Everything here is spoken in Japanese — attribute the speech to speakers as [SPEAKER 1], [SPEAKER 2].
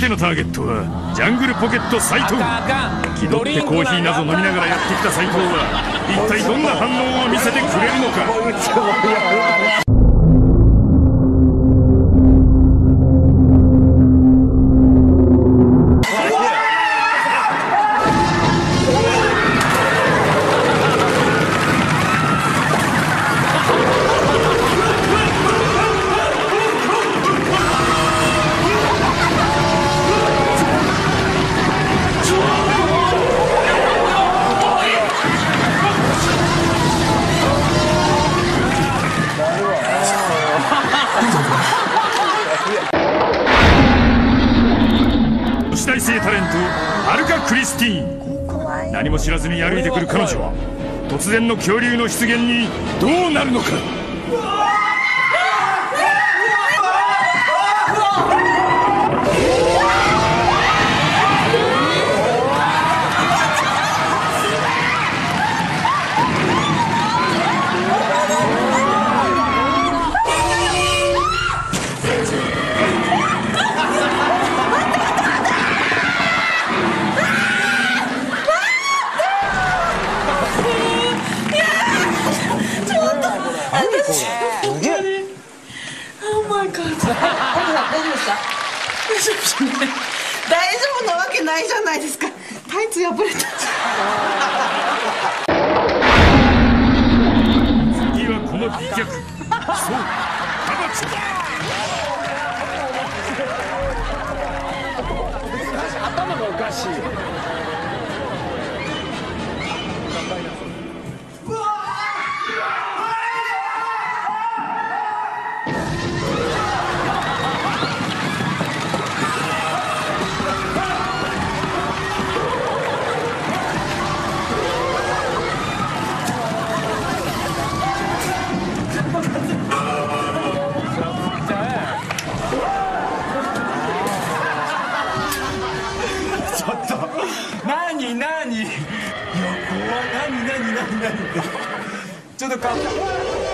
[SPEAKER 1] てのターゲットはジャングルポケット斉藤。気取ってコーヒーなど飲みながらやってきた斉藤は一体どんな反応を見せてくれるのか。女子大生タレントアルカ・クリスティーン。何も知らずに歩いてくる彼女は突然の恐竜の出現にどうなるのか。
[SPEAKER 2] 大丈夫なわけないじゃないですか。タイツ破れた。
[SPEAKER 1] 次はこの美脚、そうカバチョだ。
[SPEAKER 3] 頭がおかしい。何いや怖い。何ちょっと